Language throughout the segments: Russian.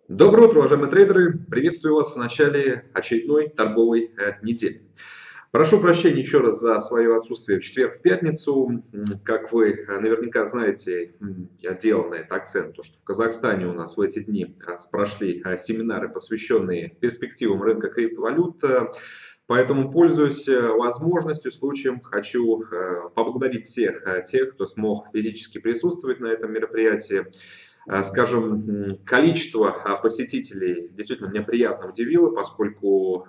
Доброе утро, уважаемые трейдеры! Приветствую вас в начале очередной торговой недели. Прошу прощения еще раз за свое отсутствие в четверг, в пятницу. Как вы наверняка знаете, я делал на это акцент, то, что в Казахстане у нас в эти дни прошли семинары, посвященные перспективам рынка криптовалют. Поэтому, пользуясь возможностью, случаем, хочу поблагодарить всех тех, кто смог физически присутствовать на этом мероприятии. Скажем, количество посетителей действительно меня приятно удивило, поскольку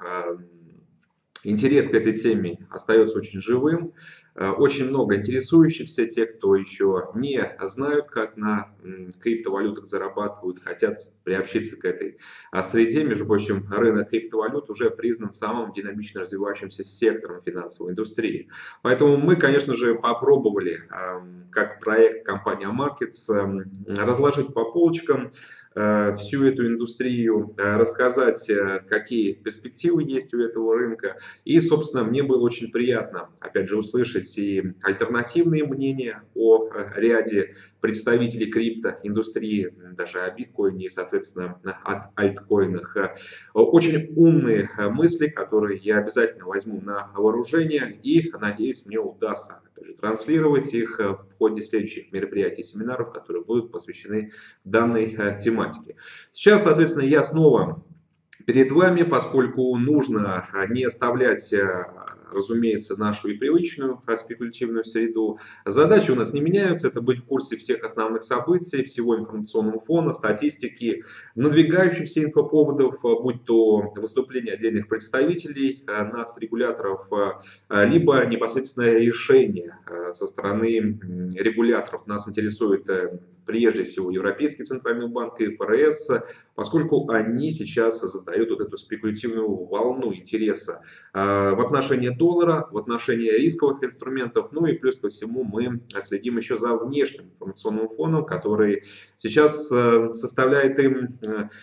интерес к этой теме остается очень живым. Очень много интересующихся, тех, кто еще не знают, как на криптовалютах зарабатывают, хотят приобщиться к этой среде. Между прочим, рынок криптовалют уже признан самым динамично развивающимся сектором финансовой индустрии. Поэтому мы, конечно же, попробовали, как проект компания Markets, разложить по полочкам всю эту индустрию, рассказать, какие перспективы есть у этого рынка. И, собственно, мне было очень приятно, опять же, услышать и альтернативные мнения о ряде представителей криптоиндустрии, даже о биткоине и, соответственно, от альткоинах. Очень умные мысли, которые я обязательно возьму на вооружение и, надеюсь, мне удастся опять же, транслировать их в ходе следующих мероприятий и семинаров, которые будут посвящены данной тематике. Сейчас, соответственно, я снова перед вами, поскольку нужно не оставлять, разумеется, нашу и привычную спекулятивную среду. Задачи у нас не меняются, это быть в курсе всех основных событий, всего информационного фона, статистики, надвигающихся инфоповодов, будь то выступления отдельных представителей нацрегуляторов, либо непосредственное решение со стороны регуляторов. Нас интересует прежде всего Европейский центральный банк и ФРС, поскольку они сейчас задают вот эту спекулятивную волну интереса в отношении доллара, в отношении рисковых инструментов, ну и плюс ко всему мы следим еще за внешним информационным фоном, который сейчас составляет им,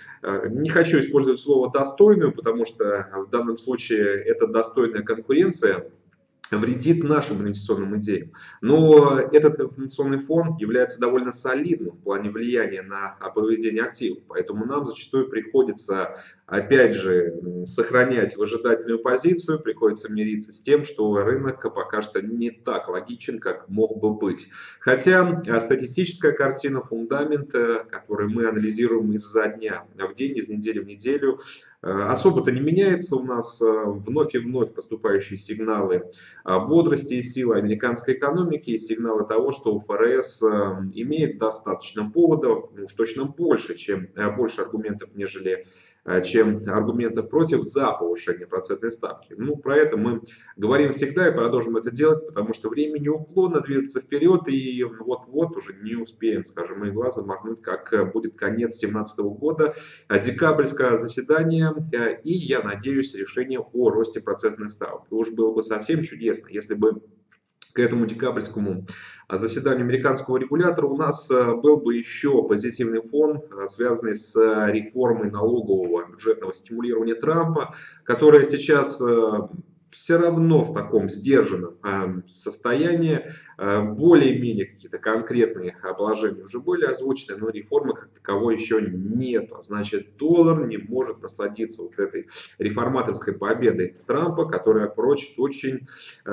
не хочу использовать слово достойную, потому что в данном случае это достойная конкуренция, вредит нашим инвестиционным идеям. Но этот информационный фон является довольно солидным в плане влияния на поведение активов. Поэтому нам зачастую приходится, опять же, сохранять выжидательную позицию, приходится мириться с тем, что рынок пока что не так логичен, как мог бы быть. Хотя статистическая картина, фундамент, который мы анализируем изо дня в день, из недели в неделю, особо-то не меняется. У нас вновь и вновь поступающие сигналы бодрости и силы американской экономики, и сигналы того, что ФРС имеет достаточно поводов, уж точно больше аргументов, нежели чем аргументов против за повышение процентной ставки. Ну, про это мы говорим всегда и продолжим это делать, потому что время неуклонно движется вперед, и вот-вот уже не успеем, скажем, мы глазом махнуть, как будет конец 2017 года, декабрьское заседание, и, я надеюсь, решение о росте процентной ставки. Уж было бы совсем чудесно, если бы к этому декабрьскому заседанию американского регулятора у нас был бы еще позитивный фон, связанный с реформой налогового бюджетного стимулирования Трампа, которая сейчас все равно в таком сдержанном состоянии. Более-менее какие-то конкретные положения уже были озвучены, но реформы как таковой еще нет. Значит, доллар не может насладиться вот этой реформаторской победой Трампа, которая прочит очень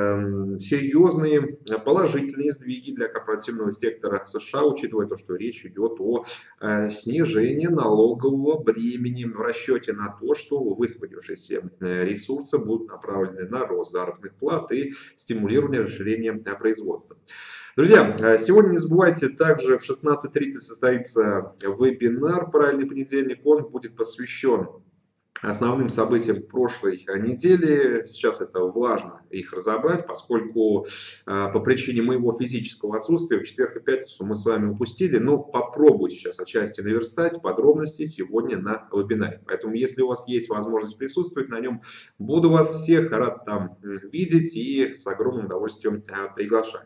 серьезные положительные сдвиги для корпоративного сектора США, учитывая то, что речь идет о снижении налогового бремени в расчете на то, что высвободившиеся ресурсы будут направлены на рост заработных плат и стимулирование расширения производства. Друзья, сегодня не забывайте, также в 16:30 состоится вебинар «Правильный понедельник». Он будет посвящен основным событиям прошлой недели. Сейчас это важно их разобрать, поскольку по причине моего физического отсутствия в четверг и пятницу мы с вами упустили, но попробую сейчас отчасти наверстать подробности сегодня на вебинаре. Поэтому, если у вас есть возможность присутствовать на нем, буду вас всех рад там видеть и с огромным удовольствием приглашать.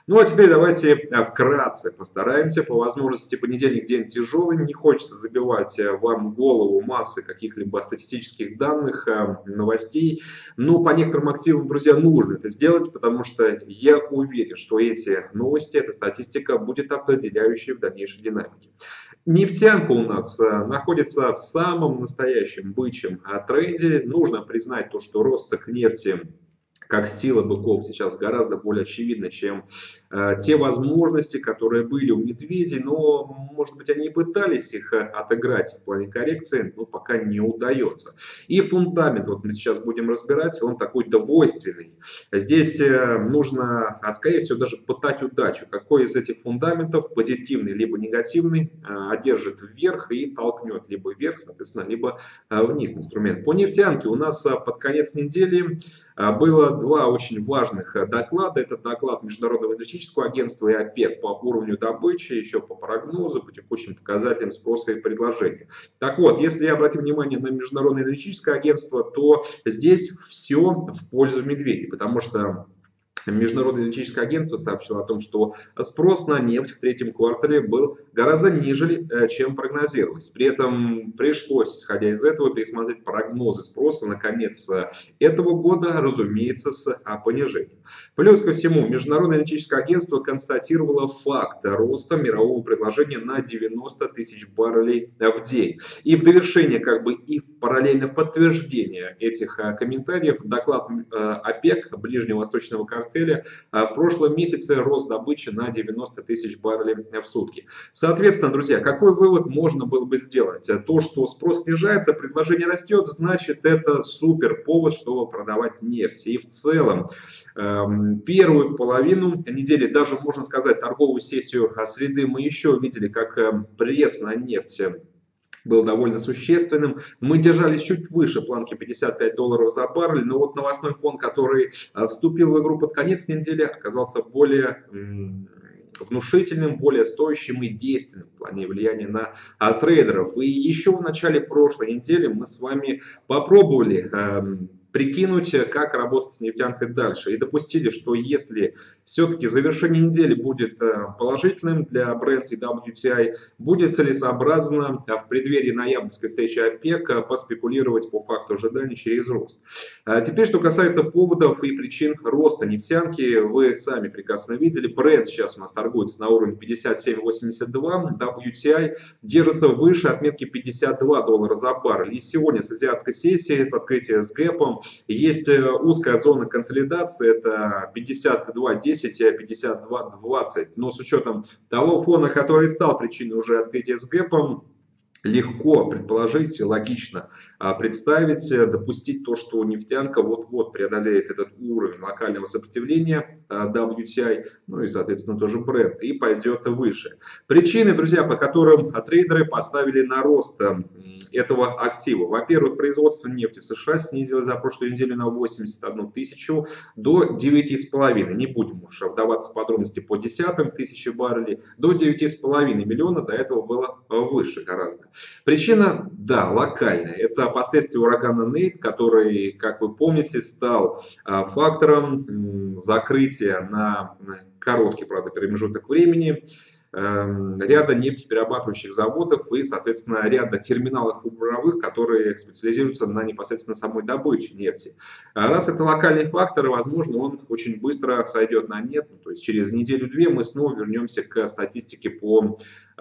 Ну а теперь давайте вкратце постараемся. По возможности понедельник день тяжелый, не хочется забивать вам голову массы каких-либо статистических данных, новостей. Но по некоторым активам, друзья, нужно это сделать, потому что я уверен, что эти новости, эта статистика будет определяющей в дальнейшей динамике. Нефтянка у нас находится в самом настоящем бычьем тренде. Нужно признать то, что рост к нефти как сила быков сейчас гораздо более очевидна, чем те возможности, которые были у медведей, но, может быть, они и пытались их отыграть в плане коррекции, но пока не удается. И фундамент, вот мы сейчас будем разбирать, он такой двойственный. Здесь нужно, скорее всего, даже пытать удачу. Какой из этих фундаментов, позитивный либо негативный, одержит вверх и толкнет либо вверх, соответственно, либо вниз инструмент. По нефтянке у нас под конец недели было два очень важных доклада. Это доклад Международного энергетического агентства и ОПЕК по уровню добычи, еще по прогнозу, по текущим показателям спроса и предложения. Так вот, если обратим внимание на Международное энергетическое агентство, то здесь все в пользу медведей, потому что Международное энергетическое агентство сообщило о том, что спрос на нефть в третьем квартале был гораздо ниже, чем прогнозировалось. При этом пришлось, исходя из этого, пересмотреть прогнозы спроса на конец этого года, разумеется, с понижением. Плюс ко всему, Международное энергетическое агентство констатировало факт роста мирового предложения на 90 тысяч баррелей в день. И в довершение, и параллельно в подтверждение этих комментариев, доклад ОПЕК, Ближневосточного картеля, в прошлом месяце рост добычи на 90 тысяч баррелей в сутки. Соответственно, друзья, какой вывод можно было бы сделать? То, что спрос снижается, предложение растет, значит, это супер повод, чтобы продавать нефть. И в целом, первую половину недели, даже можно сказать, торговую сессию среды, мы еще видели, как пресс на нефть был довольно существенным. Мы держались чуть выше планки $55 за баррель, но вот новостной фон, который вступил в игру под конец недели, оказался более внушительным, более стоящим и действенным в плане влияния на трейдеров. И еще в начале прошлой недели мы с вами попробовали прикинуть, как работать с нефтянкой дальше. И допустили, что если все-таки завершение недели будет положительным для Brent и WTI, будет целесообразно в преддверии ноябрьской встречи ОПЕК поспекулировать по факту ожиданий через рост. Теперь, что касается поводов и причин роста нефтянки, вы сами прекрасно видели. Brent сейчас у нас торгуется на уровне 57.82, WTI держится выше отметки $52 за баррель. И сегодня с азиатской сессии, с открытия с гэпом, есть узкая зона консолидации, это 52.10 и 52.20. Но с учетом того фона, который стал причиной уже открытия с гэпом, легко предположить, логично представить, допустить то, что нефтянка вот-вот преодолеет этот уровень локального сопротивления WTI, ну и, соответственно, тоже Brent, и пойдет выше. Причины, друзья, по которым трейдеры поставили на рост этого актива. Во-первых, производство нефти в США снизилось за прошлую неделю на 81 тысячу до 9,5. Не будем уж вдаваться в подробности по десятым тысячи баррелей. До 9,5 миллиона, до этого было выше гораздо. Причина, да, локальная. Это последствия урагана Нейт, который, как вы помните, стал фактором закрытия на короткий, правда, промежуток времени ряда нефтеперерабатывающих заводов и, соответственно, ряда терминалов буровых, которые специализируются на непосредственно самой добыче нефти. Раз это локальный фактор, возможно, он очень быстро сойдет на нет. То есть через неделю-две мы снова вернемся к статистике по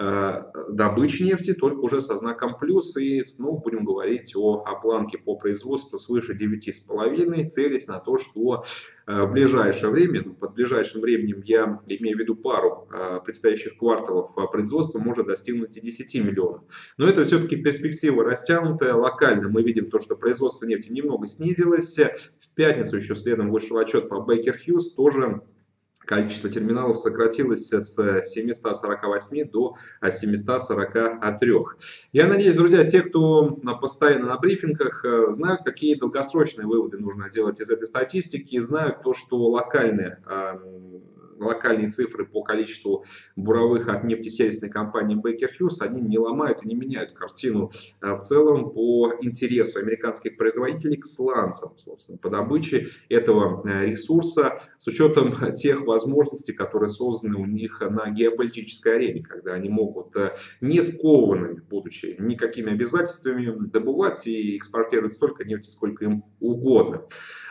добыче нефти, только уже со знаком плюс, и снова будем говорить о планке по производству свыше 9,5, целясь на то, что в ближайшее время, под ближайшим временем я имею в виду пару предстоящих кварталов, производства может достигнуть и 10 миллионов. Но это все-таки перспектива растянутая. Локально мы видим то, что производство нефти немного снизилось. В пятницу еще следом вышел отчет по Baker Hughes, тоже количество терминалов сократилось с 748 до 743. Я надеюсь, друзья, те, кто постоянно на брифингах, знают, какие долгосрочные выводы нужно делать из этой статистики, знают то, что локальные локальные цифры по количеству буровых от нефтесервисной компании Baker Hughes, они не ломают и не меняют картину в целом по интересу американских производителей к сланцам, собственно, по добыче этого ресурса, с учетом тех возможностей, которые созданы у них на геополитической арене, когда они могут не скованными, будучи никакими обязательствами, добывать и экспортировать столько нефти, сколько им угодно.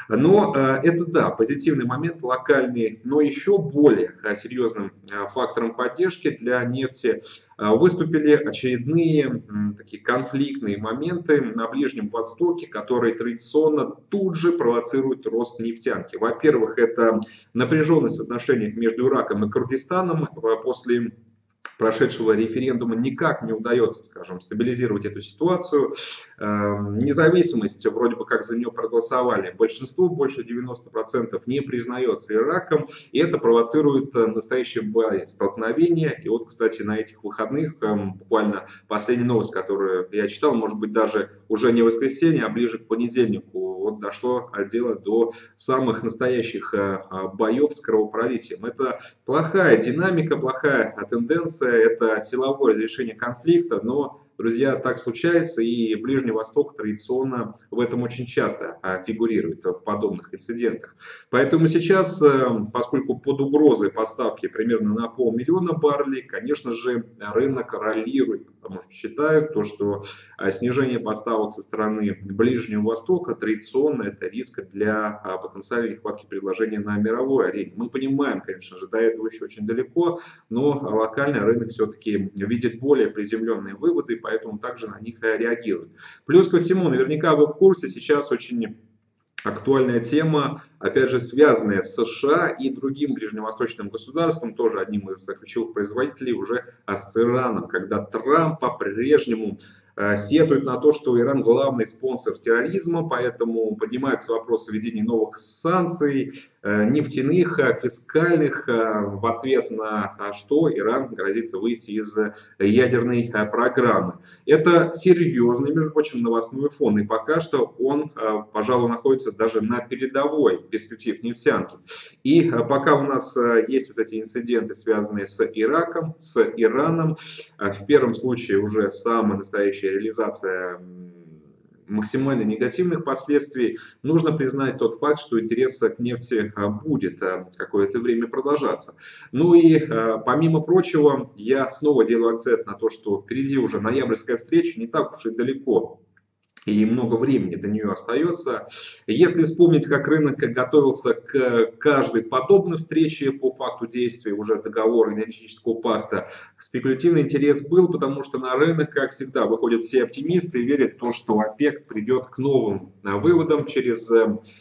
Но это, да, позитивный момент, локальный, но еще более серьезным фактором поддержки для нефти выступили очередные такие конфликтные моменты на Ближнем Востоке, которые традиционно тут же провоцируют рост нефтянки. Во-первых, это напряженность в отношениях между Ираком и Курдистаном после прошедшего референдума никак не удается, скажем, стабилизировать эту ситуацию. Независимость, вроде бы как за нее проголосовали, большинство, больше 90%, не признается Ираком, и это провоцирует настоящее столкновение. И вот, кстати, на этих выходных, буквально последняя новость, которую я читал, может быть, даже уже не воскресенье, а ближе к понедельнику, вот дошло дело до самых настоящих боев с кровопролитием. Это плохая динамика, плохая тенденция, это силовое разрешение конфликта, но, друзья, так случается, и Ближний Восток традиционно в этом очень часто фигурирует в подобных инцидентах. Поэтому сейчас, поскольку под угрозой поставки примерно на 500 000 баррелей, конечно же, рынок ролирует, потому что считают, что снижение поставок со стороны Ближнего Востока традиционно это риск для потенциальной нехватки предложения на мировой арене. Мы понимаем, конечно же, до этого еще очень далеко, но локальный рынок все-таки видит более приземленные выводы, поэтому также на них реагирует. Плюс ко всему, наверняка вы в курсе, сейчас очень актуальная тема, опять же, связанная с США и другим ближневосточным государством, тоже одним из ключевых производителей, уже с Ираном, когда Трамп по-прежнему сетует на то, что Иран главный спонсор терроризма, поэтому поднимается вопрос о введении новых санкций, нефтяных, фискальных, в ответ на что Иран грозится выйти из ядерной программы. Это серьезный, между прочим, новостной фон, и пока что он, пожалуй, находится даже на передовой перспектив нефтянки. И пока у нас есть вот эти инциденты, связанные с Ираком, с Ираном, в первом случае уже самая настоящая реализация максимально негативных последствий, нужно признать тот факт, что интерес к нефти будет какое-то время продолжаться. Ну и помимо прочего, я снова делаю акцент на то, что впереди уже ноябрьская встреча, не так уж и далеко. И много времени до нее остается. Если вспомнить, как рынок готовился к каждой подобной встрече по факту действия уже договора энергетического пакта, спекулятивный интерес был, потому что на рынок, как всегда, выходят все оптимисты и верят в то, что ОПЕК придет к новым выводам через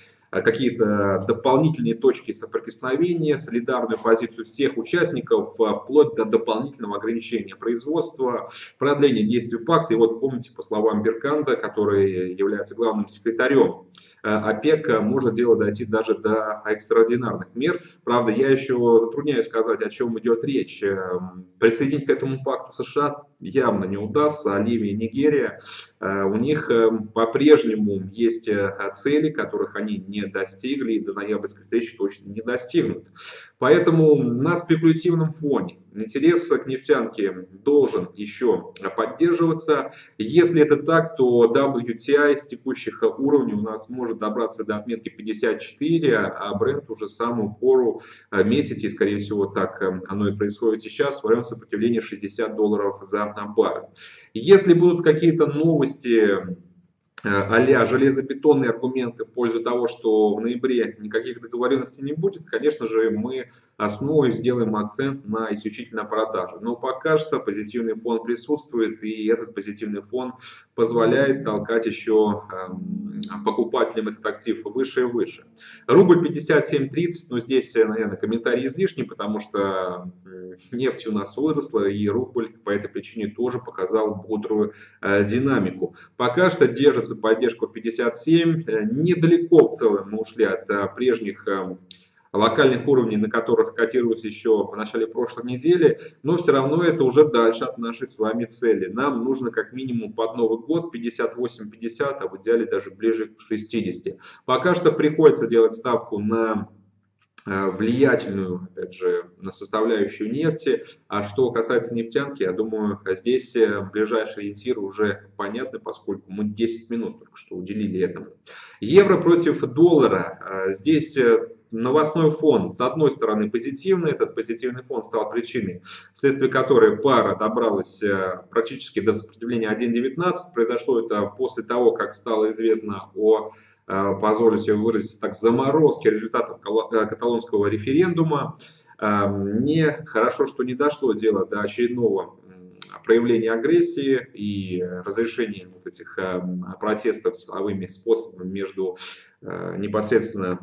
какие-то дополнительные точки соприкосновения, солидарную позицию всех участников, вплоть до дополнительного ограничения производства, продления действия пакта. И вот помните, по словам Берканда, который является главным секретарем ОПЕК, может дело дойти даже до экстраординарных мер. Правда, я еще затрудняюсь сказать, о чем идет речь. Присоединить к этому пакту США явно не удастся, а Ливия и Нигерия, у них по-прежнему есть цели, которых они не достигли и до ноябрьской встречи точно не достигнут. Поэтому на спекулятивном фоне интерес к нефтянке должен еще поддерживаться. Если это так, то WTI с текущих уровней у нас может добраться до отметки 54, а Brent уже самую пору метить, и скорее всего так оно и происходит сейчас, в районе сопротивления $60 за баррель. Если будут какие-то новости а-ля железобетонные аргументы в пользу того, что в ноябре никаких договоренностей не будет, конечно же, мы основой сделаем акцент на исключительно продаже. Но пока что позитивный фон присутствует, и этот позитивный фон позволяет толкать еще покупателям этот актив выше и выше. Рубль 57.30, но здесь, наверное, комментарий излишний, потому что нефть у нас выросла, и рубль по этой причине тоже показал бодрую динамику. Пока что держится поддержку в 57, недалеко в целом мы ушли от прежних локальных уровней, на которых котировались еще в начале прошлой недели, но все равно это уже дальше от нашей с вами цели. Нам нужно как минимум под Новый год 58-50, а в идеале даже ближе к 60. Пока что приходится делать ставку на влиятельную, опять же, на составляющую нефти. А что касается нефтянки, я думаю, здесь ближайшие ориентиры уже понятны, поскольку мы 10 минут только что уделили этому. Евро против доллара. Здесь новостной фон, с одной стороны, позитивный. Этот позитивный фон стал причиной, вследствие которой пара добралась практически до сопротивления 1.19. Произошло это после того, как стало известно о, позволю себе выразиться так, заморозке результатов каталонского референдума. Мне хорошо, что не дошло дело до очередного проявления агрессии и разрешения вот этих протестов силовыми способами между непосредственно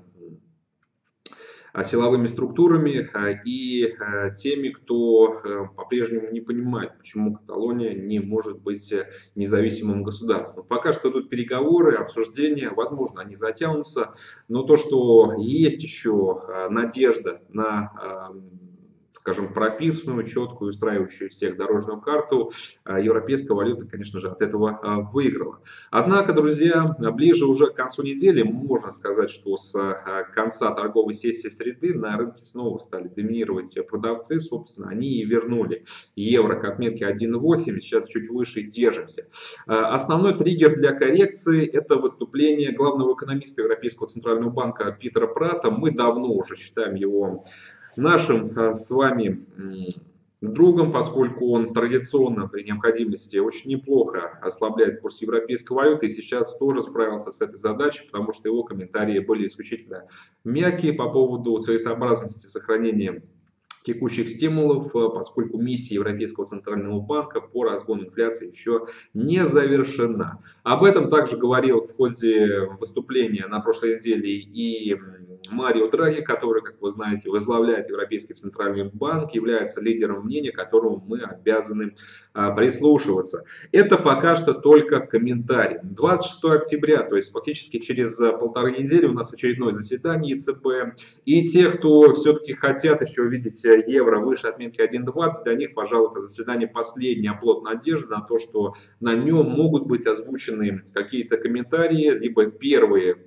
силовыми структурами и теми, кто по-прежнему не понимает, почему Каталония не может быть независимым государством. Пока что идут переговоры, обсуждения, возможно, они затянутся, но то, что есть еще надежда на, скажем, прописанную, четкую, устраивающую всех дорожную карту, европейская валюта, конечно же, от этого выиграла. Однако, друзья, ближе уже к концу недели, можно сказать, что с конца торговой сессии среды на рынке снова стали доминировать продавцы, собственно, они и вернули евро к отметке 1.8, сейчас чуть выше держимся. Основной триггер для коррекции – это выступление главного экономиста Европейского центрального банка Питера Пратта. Мы давно уже считаем его нашим с вами другом, поскольку он традиционно при необходимости очень неплохо ослабляет курс европейской валюты, и сейчас тоже справился с этой задачей, потому что его комментарии были исключительно мягкие по поводу целесообразности сохранения текущих стимулов, поскольку миссия Европейского центрального банка по разгону инфляции еще не завершена. Об этом также говорил в ходе выступления на прошлой неделе и Марио Драги, который, как вы знаете, возглавляет Европейский центральный банк, является лидером мнения, которому мы обязаны прислушиваться. Это пока что только комментарий. 26 октября, то есть фактически через полторы недели у нас очередное заседание ЕЦБ. И те, кто все-таки хотят еще увидеть евро выше отметки 1.20, для них, пожалуй, это заседание последний оплот надежды на то, что на нем могут быть озвучены какие-то комментарии, либо первые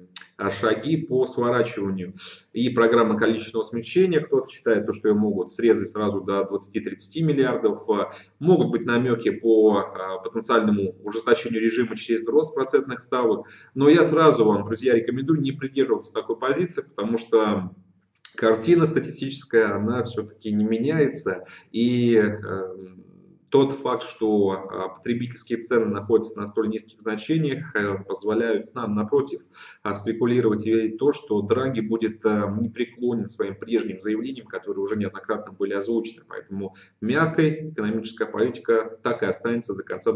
шаги по сворачиванию и программы количественного смягчения. Кто-то считает, что ее могут срезать сразу до 20-30 миллиардов. Могут быть намеки по потенциальному ужесточению режима через рост процентных ставок. Но я сразу вам, друзья, рекомендую не придерживаться такой позиции, потому что картина статистическая, она все-таки не меняется. И тот факт, что потребительские цены находятся на столь низких значениях, позволяют нам, напротив, спекулировать и верить в то, что Драги будет непреклонен своим прежним заявлениям, которые уже неоднократно были озвучены. Поэтому мягкая экономическая политика так и останется до конца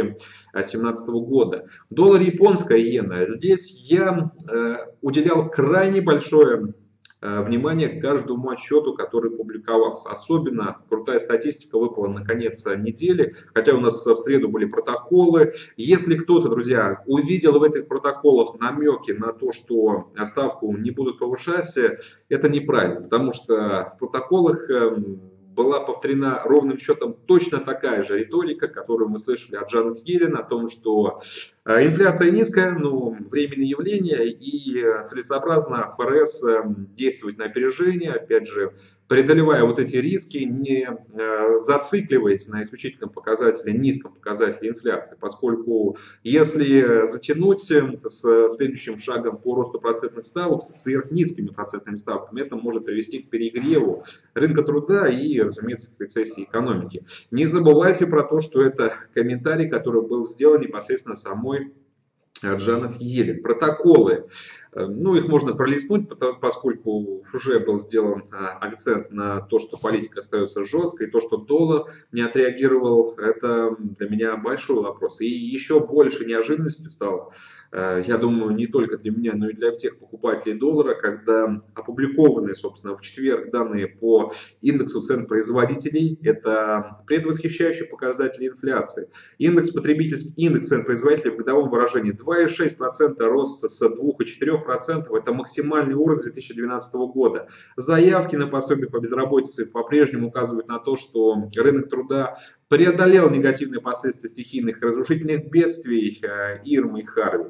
2017 года. Доллар, японская иена. Здесь я уделял крайне большое внимание к каждому отчету, который публиковался. Особенно крутая статистика выпала на конец недели, хотя у нас в среду были протоколы. Если кто-то, друзья, увидел в этих протоколах намеки на то, что ставку не будут повышать, это неправильно, потому что в протоколах была повторена ровным счетом точно такая же риторика, которую мы слышали от Джанет Йеллен, о том, что инфляция низкая, но временное явление, и целесообразно ФРС действовать на опережение, опять же, преодолевая вот эти риски, не зацикливаясь на исключительном показателе, низком показателе инфляции, поскольку если затянуть с следующим шагом по росту процентных ставок с сверхнизкими процентными ставками, это может привести к перегреву рынка труда и, разумеется, к рецессии экономики. Не забывайте про то, что это комментарий, который был сделан непосредственно самой Джанет Йеллен. Протоколы, ну, их можно пролистнуть, поскольку уже был сделан акцент на то, что политика остается жесткой, и то, что доллар не отреагировал, это для меня большой вопрос. И еще больше неожиданностью стало, я думаю, не только для меня, но и для всех покупателей доллара, когда опубликованные, собственно, в четверг данные по индексу цен производителей, это предвосхищающий показатель инфляции. Индекс цен производителей в годовом выражении 2,6%, рост с 2,4%, это максимальный уровень 2012 года. Заявки на пособие по безработице по-прежнему указывают на то, что рынок труда преодолел негативные последствия стихийных разрушительных бедствий Ирмы и Харви. В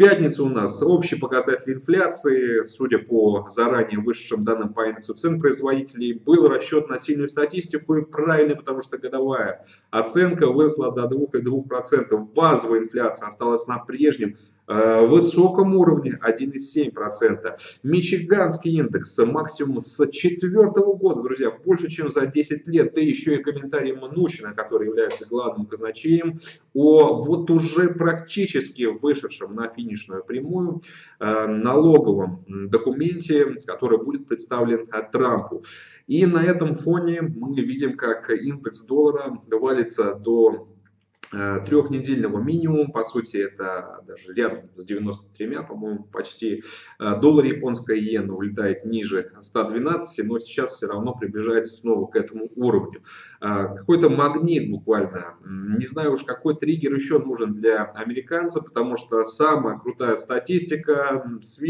пятницу у нас общий показатель инфляции, судя по заранее вышедшим данным по индексу цен производителей, был расчет на сильную статистику и правильный, потому что годовая оценка выросла до 2,2%. Базовая инфляция осталась на прежнем высоком уровне 1,7%. Мичиганский индекс максимум с 2004 года, друзья, больше чем за 10 лет. Да еще и комментарий Мнущина, который является главным казначеем, о вот уже практически вышедшем на финишную прямую налоговом документе, который будет представлен Трампу. И на этом фоне мы видим, как индекс доллара валится до трехнедельного минимума, по сути это даже рядом с 93, по-моему, почти. Доллар японская иена улетает ниже 112, но сейчас все равно приближается снова к этому уровню. Какой-то магнит буквально, не знаю уж какой триггер еще нужен для американцев, потому что самая крутая статистика,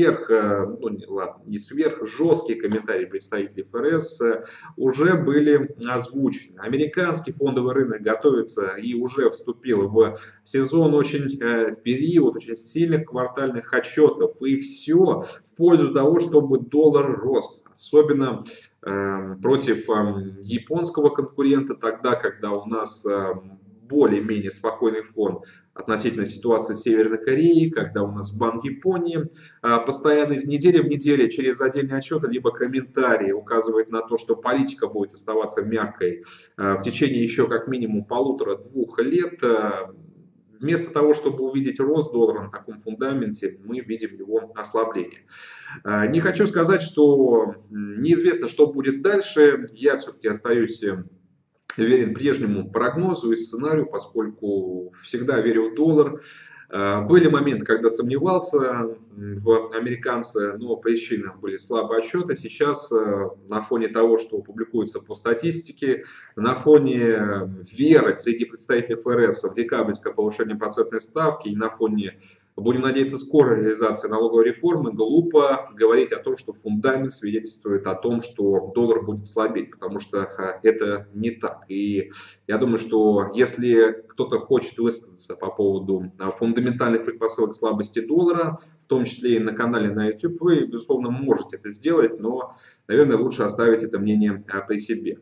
не сверх, жесткие комментарии представителей ФРС уже были озвучены. Американский фондовый рынок готовится и уже вступил в сезон период очень сильных квартальных отчетов. И все в пользу того, чтобы доллар рос. Особенно против японского конкурента, тогда, когда у нас более-менее спокойный фон относительно ситуации Северной Кореи, когда у нас Банк Японии постоянно из недели в неделю через отдельные отчеты либо комментарии указывает на то, что политика будет оставаться мягкой в течение еще как минимум 1,5-2 лет. Вместо того, чтобы увидеть рост доллара на таком фундаменте, мы видим его ослабление. Не хочу сказать, что неизвестно, что будет дальше. Я все-таки остаюсь верен прежнему прогнозу и сценарию, поскольку всегда верю в доллар. Были моменты, когда сомневался в американце, но причины были слабые отчеты. Сейчас на фоне того, что публикуется по статистике, на фоне веры среди представителей ФРС в декабрьское повышение процентной ставки и на фоне, будем надеяться, скорой реализации налоговой реформы, глупо говорить о том, что фундамент свидетельствует о том, что доллар будет слабеть, потому что это не так. И я думаю, что если кто-то хочет высказаться по поводу фундаментальных предпосылок слабости доллара, в том числе и на канале на YouTube, вы, безусловно, можете это сделать, но, наверное, лучше оставить это мнение при себе.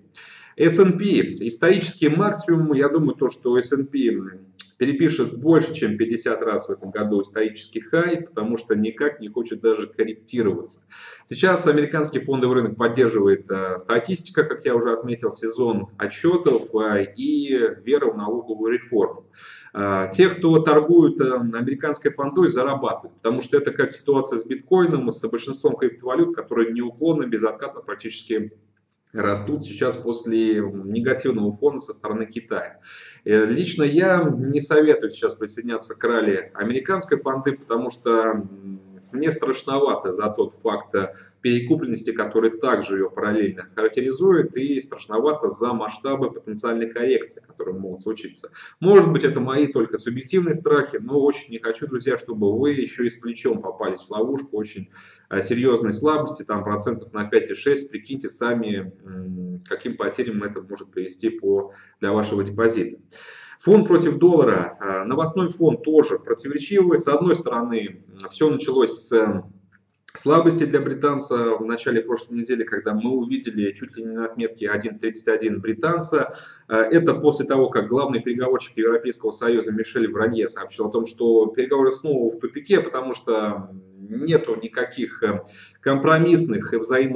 S&P. Исторический максимум, я думаю, что S&P перепишет больше, чем 50 раз в этом году исторический хай, потому что никак не хочет даже корректироваться. Сейчас американский фондовый рынок поддерживает статистика, как я уже отметил, сезон отчетов и вера в налоговую реформу. Те, кто торгуют американской фондой, зарабатывают, потому что это как ситуация с биткоином, с большинством криптовалют, которые неуклонно, безоткатно практически растут сейчас после негативного фона со стороны Китая. Лично я не советую сейчас присоединяться к ралли американской фонды, потому что мне страшновато за тот факт перекупленности, который также ее параллельно характеризует, и страшновато за масштабы потенциальной коррекции, которые могут случиться. Может быть, это мои только субъективные страхи, но очень не хочу, друзья, чтобы вы еще и с плечом попались в ловушку очень серьезной слабости, там процентов на 5,6, прикиньте сами, каким потерям это может привести для вашего депозита. Фон против доллара, новостной фон тоже противоречивый. С одной стороны, все началось с слабости для британца в начале прошлой недели, когда мы увидели чуть ли не на отметке 1.31 британца. Это после того, как главный переговорщик Европейского Союза Мишель Бранье сообщил о том, что переговоры снова в тупике, потому что нету никаких компромиссных и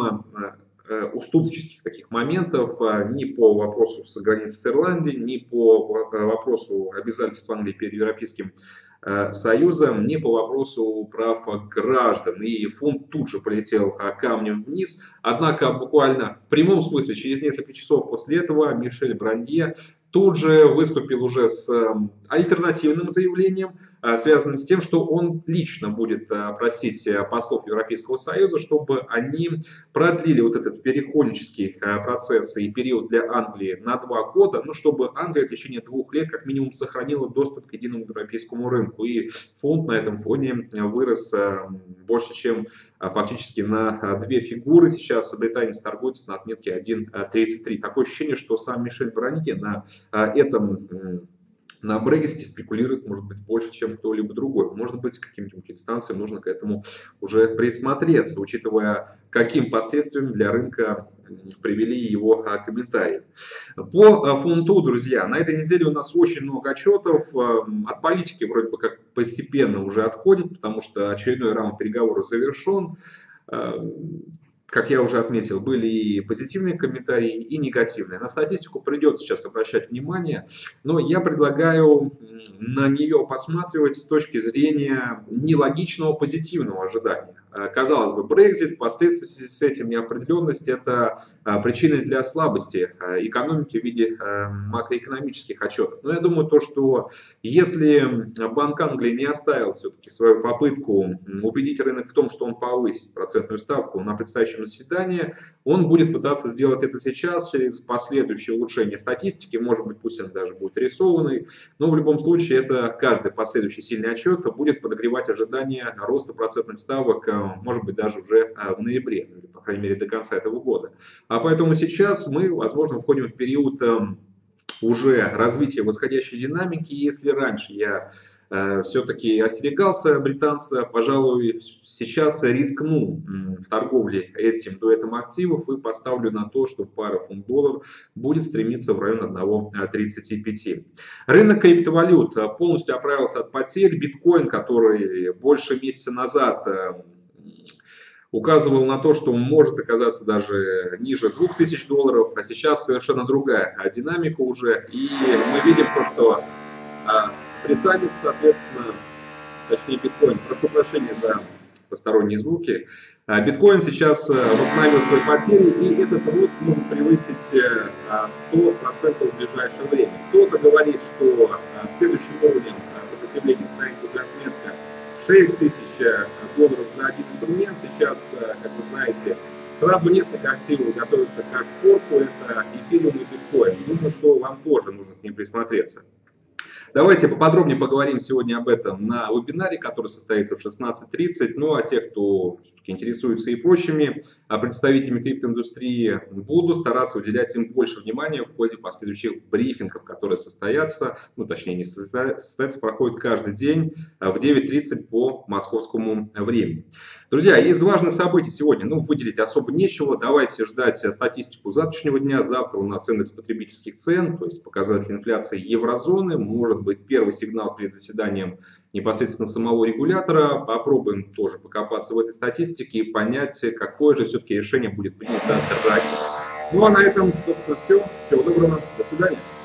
уступческих таких моментов ни по вопросу с границей с Ирландией, ни по вопросу обязательств Англии перед Европейским Союзом, ни по вопросу прав граждан. И фунт тут же полетел камнем вниз. Однако буквально в прямом смысле через несколько часов после этого Мишель Бранье тут же выступил уже с альтернативным заявлением, связанным с тем, что он лично будет просить послов Европейского Союза, чтобы они продлили вот этот переходнический процесс и период для Англии на 2 года, чтобы Англия в течение 2 лет как минимум сохранила доступ к единому европейскому рынку. И фунт на этом фоне вырос больше, чем фактически на 2 фигуры. Сейчас британец торгуется на отметке 1.33. Такое ощущение, что сам Мишель Бранье на этом на Брексите спекулирует, может быть, больше, чем кто-либо другой. Может быть, каким-нибудь инстанциям нужно к этому уже присмотреться, учитывая, каким последствиям для рынка привели его комментарии. По фунту, друзья, на этой неделе у нас очень много отчетов. От политики вроде бы как постепенно уже отходит, потому что очередной раунд переговоров завершен. Как я уже отметил, были и позитивные комментарии, и негативные. На статистику придется сейчас обращать внимание, но я предлагаю на нее посматривать с точки зрения нелогичного позитивного ожидания. Казалось бы, Brexit, последствия с этим неопределенность – это причины для слабости экономики в виде макроэкономических отчетов. Но я думаю, что если Банк Англии не оставил все-таки свою попытку убедить рынок в том, что он повысит процентную ставку на предстоящем заседании, он будет пытаться сделать это сейчас через последующее улучшение статистики, может быть, пусть он даже будет рисованный, но в любом случае это каждый последующий сильный отчет будет подогревать ожидания роста процентных ставок, может быть, даже уже в ноябре, или, по крайней мере, до конца этого года. А поэтому сейчас мы, возможно, входим в период уже развития восходящей динамики. Если раньше я все-таки остерегался британца, пожалуй, сейчас рискну в торговле этим дуэтом активов и поставлю на то, что пара фунт-доллар будет стремиться в район 1.35. Рынок криптовалют полностью оправился от потерь. Биткоин, который больше месяца назад указывал на то, что он может оказаться даже ниже $2000, а сейчас совершенно другая динамика уже. И мы видим то, что британец, соответственно, точнее биткоин, прошу прощения за посторонние звуки, биткоин сейчас восстановил свои потери, и этот рост может превысить 100% в ближайшее время. Кто-то говорит, что следующим уровнем сопротивления стоит уже отметка $6000 за один инструмент. Сейчас, как вы знаете, сразу несколько активов готовятся как к форку, это эфириум и биткоин. Думаю, что вам тоже нужно к ним присмотреться. Давайте поподробнее поговорим сегодня об этом на вебинаре, который состоится в 16:30. Ну а те, кто интересуется и прочими представителями криптоиндустрии, буду стараться уделять им больше внимания в ходе последующих брифингов, которые состоятся, ну точнее не состоятся, проходят каждый день в 9:30 по московскому времени. Друзья, из важных событий сегодня, выделить особо нечего. Давайте ждать статистику завтрашнего дня. Завтра у нас индекс потребительских цен, то есть показатель инфляции еврозоны. Может быть, первый сигнал перед заседанием непосредственно самого регулятора. Попробуем тоже покопаться в этой статистике и понять, какое же все-таки решение будет принято от Драги. Ну а на этом, собственно, все. Всего доброго. До свидания.